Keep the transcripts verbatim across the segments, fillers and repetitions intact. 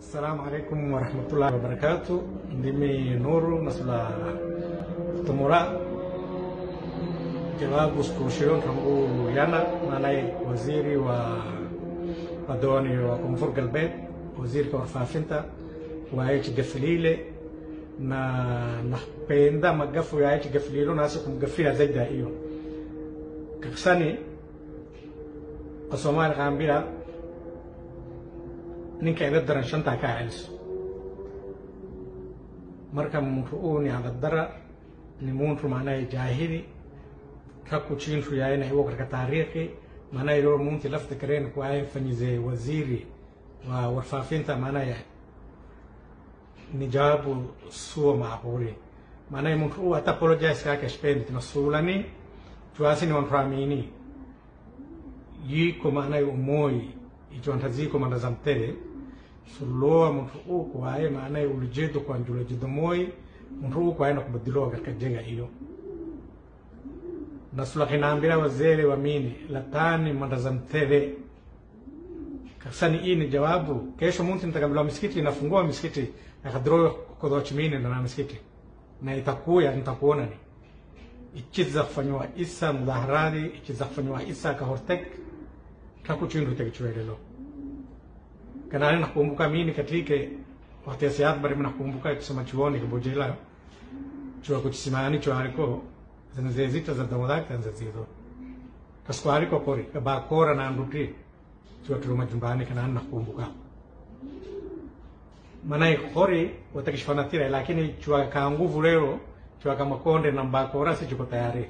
Assalamu alaikum warahmatullahi wabarakatuh. Ndimi Nuru masula tumura jawabu skushiron tangu yana manai waziri wa wadoni wa Koonfur Galbeed waziri wa faafinta waaye gafilile na napenda magafu ya hichi gafililo na hasa kumgafia zaidi hiyo kakisani kwa Soomaali kaambira ninka ida daran shanta ka celiso marka mtu ni ada dara ni muntu maana jahili ka ku chintu yaay na iwo ka taariikhi maana ilo muntu lafta kareen ku ay fanyize waziri wa warfaafinta maana ya ni jawabu suwa maaquli maana muntu ata apologize ka kashpendi tunasulani tuasini wanfamini yiko maana umoi ijontaziiko mandazamtere suloa muntu uko aye maana ulijedo kwa njula jidomoi muntu uko aye na kubadiloa katika jenga hiyo na sulakinaambira wazele wa mini latani mandazamtere kasani hii ni jawabu kesho muntu nitakambiwa misikiti inafungua misikiti akadroa kwa chimini na misikiti na itakuya nitakuona ni ikiza kufanywa isa mudhaharadi ikiza kufanywa isa kahortek takuchindu tekichwelelo kana nakumbuka mimi katika wakati siat bari nakumbuka kusema chuoni kibojela chuo kuchisimani chuo aliko zinazezita za dawadak tanzazizo kaswa aliko kori ba kora na nduti chuo tuluma jumbani kana nakumbuka manai kori watakishfana tira lakini chuo ka nguvu leo chuo kama konde na mbakora si chuko tayari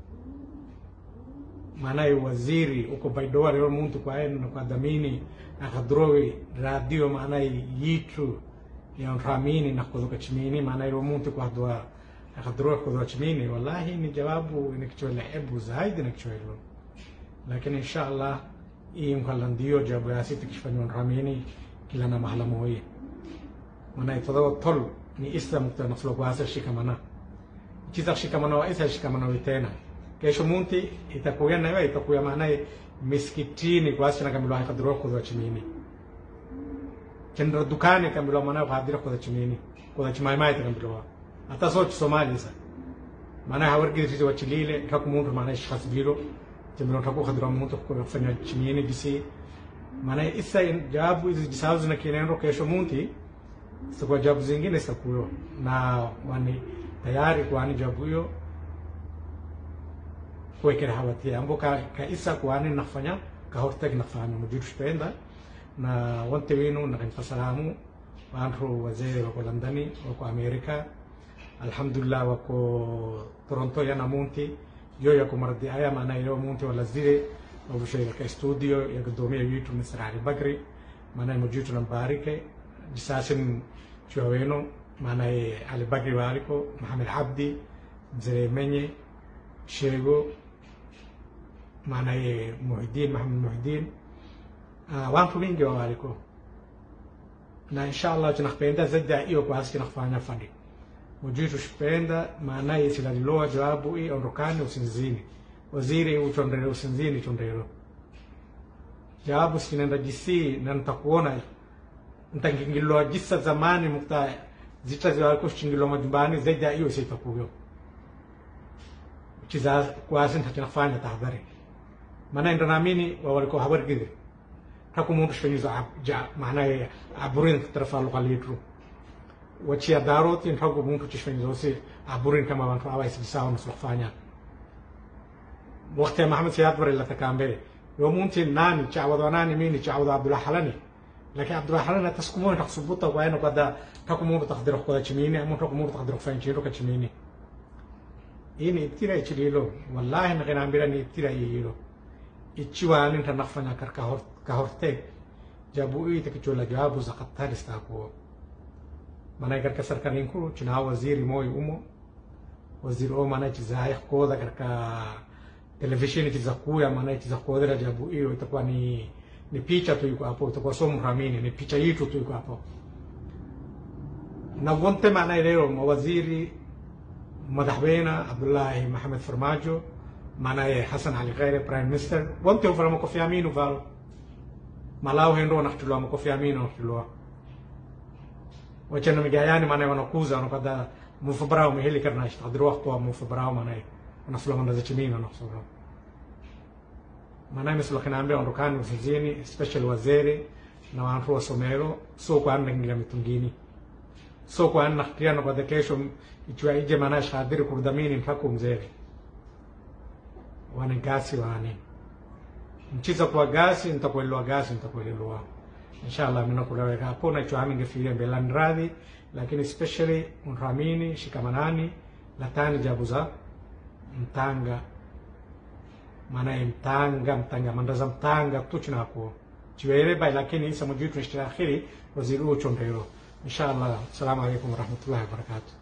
manai waziri uko baidoa leo muntu kwa enu kwa dhamini akadrowi radio manai yitu ya ramini na kutoka chimini manai leo muntu kwa dua akadrowi kutoka chimini wallahi ni jawabu inakichwele ebu zaidi nakichwele lakini inshallah hii mkalandio jawabu ya sisi tukifanywa ramini kila na mahala moja manai tadawa tol ni islam mtanaflo kwa asa shikamana kiza shikamana wa isa shikamana witena kesho munti itakuya na wewe itakuya maana miskitini kwa asina kamilo akadro kwa chimini kendra dukani kamilo maana kwa hadira kwa chimini kwa chimai mai kamilo hata soch Somali sa maana hawargi sisi wa chilile takumuntu maana shakhs bilo temelo taku khadra muntu kwa kufanya chimini disi maana isa jawabu hizi jisazu na kinendo kesho munti sikuwa jawabu zingine sikuyo na wani tayari kwa ni jawabu hiyo kwa kile hawati ambo ka isa kwani nafanya ka hortag nafanya mujitu spenda na wante winu na kanfasalamu wantu wazee wako Londoni wako Amerika alhamdulillah wako Toronto ya namunti yo yako maradi aya maana yo munti wala zile wabushaira ka studio ya kudomia yitu Misra Ali Bakri maana mujitu nambarike jisasin chuaweno maana Ali Bakri waliko Muhammad Abdi mzee menye shego maana ye Muhiddin Muhammad Muhiddin wantu wingi waliko na inshallah tunapenda zaidi hiyo kwa asili nafanya fandi mujitu shpenda maana ye silaliloa jawabu hii ondokani usinzini waziri uchondele usinzini chondelo jawabu sinenda jisi na nitakuona nitangingilo jisa zamani mukta zita zako shingilo majumbani zaidi hiyo sitakuyo kiza kwa asili tunafanya tahadhari maana ndo naamini walikuwa habari kile takumuntu shfanyiza ja maana aburin tarafa lokalitru wachia daroti ntago muntu chishfanyiza si aburin kama watu awais sawa msufanya wakati Muhammad Sayyid bari la takambe yo muntu nani chaawada nani mini chaawada Abdullah Halani lakini Abdullah Halani taskumuna takusubuta kwa eno kada takumuntu takdiru kwa chimini amuntu takumuntu takdiru fanchiro ka chimini ini itira ichililo wallahi nakinambira ni itira yilo ichiwani ntanafanya karka hort kahorte jabu ite kichola jawabu za qatali stako maana karka sarkani ku china waziri moy umo waziri o maana chizaya koda karka televisheni chizakuya maana chizakoda jabu hiyo itakuwa ni ni picha tu iko hapo itakuwa somo ramini ni picha yetu tu iko hapo na wonte maana leo mawaziri madaxweyna Abdullah Mohamed Farmaajo maana Hassan Ali Khaire prime minister wonte ufara Kofi Aminu valo malao hendo naftulwa Kofi Aminu naftulwa وجهنا مجاياني ماني ونقوزة ونقدا مفبراو مهلي كرنا يشتغل وقتها مفبراو ماني ونفلو من رزقين ونفسو ماني مثل كنا عم بيون ركان وسزيني سبيشال وزيري نوان فو سوميرو سوكو عن نجلا متنجيني سوكو عن نختيار نقدا كيشو يجوا يجي ماناش حاضر كردامين ينفكوا مزيري وانا قاسي واني mchiza kwa gasi nitakuelewa gasi nitakuelewa inshallah mimi nakueleweka hapo na hicho aminge filia belan radhi lakini especially unramini shikamanani latani jabuza mtanga maana mtanga mtanga mandaza mtanga tuchina hapo chiwele bai lakini isa mjutu nishira akhiri waziri uchondero inshallah. Assalamu alaykum wa rahmatullahi wa barakatuh.